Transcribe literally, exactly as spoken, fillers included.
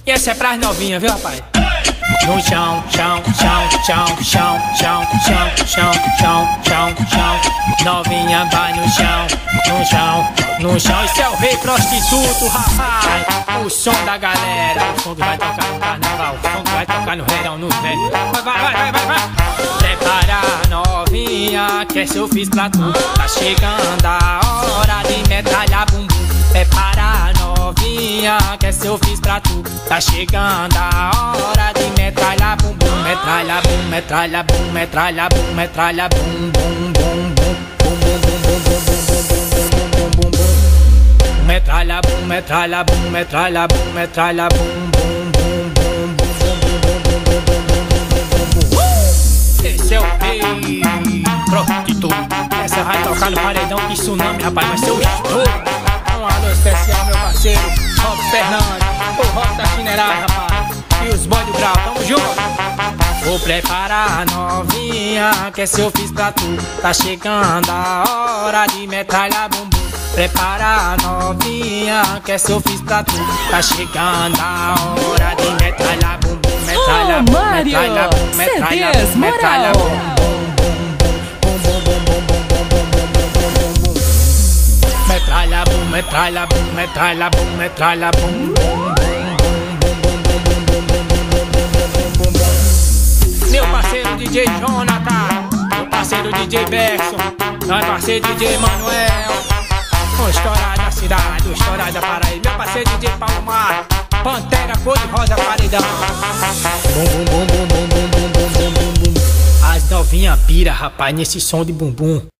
E essa é pras novinhas, viu, rapaz? No chão, chão, chão, chão, chão, chão, chão, chão, chão, chão, chão. Novinha vai no chão, no chão, no chão. Isso é o rei prostituto, rapaz. O som da galera, o som que vai tocar no carnaval, o som que vai tocar no verão, no velho. Vai, vai, vai, vai, vai, vai. Prepara, novinha, que essa eu fiz pra tu. Tá chegando a hora de metralhar bumbum. Prepara, novinha, que essa eu fiz pra tu. Tá chegando a hora de metralhar bumbum. Metralha bum, metralha bum, metralha bum, metralha bum, bum, bum, bum, bum, bum, bum, bum, bum, bum, bum, bum. Metralha bum, metralha bum, metralha bum, metralha bum, bum, bum, bum, bum, bum, bum, bum, bum. Esse é o rei prostituto. Essa vai tocar no paredão, que tsunami, rapaz, vai ser o estouro. Um alô especial, meu parceiro Rob Fernandes, o Rob da Chinerada, rapaz. E os boy do grau, tamo junto. Vou preparar, novinha, que essa eu fiz pra tu. Tá chegando a hora de metralhar bumbum. Prepara, novinha, que essa eu fiz pra tu. Tá chegando a hora de metralhar bumbum. Metralha bum, metralha bum, metralha bum, metralha bum, bum, bum, bum, bum, bum, bum, bum, bum, bum, bum. Metralha bum, metralha bum, metralha bum, metralha bum, bum, bum, bum, bum, bum, bum, bum, bum, bum, bum. Meu parceiro D J Jonathan, meu parceiro D J Berson, meu parceiro D J Manuel, o estourado da cidade, o estourado da Paraíba, meu parceiro D J Palmar, Pantera cor de rosa paredão. Bum, bum, bum, bum, bum, bum, bum, bum, bum, bum. As novinha pira, rapaz, nesse som de bumbum.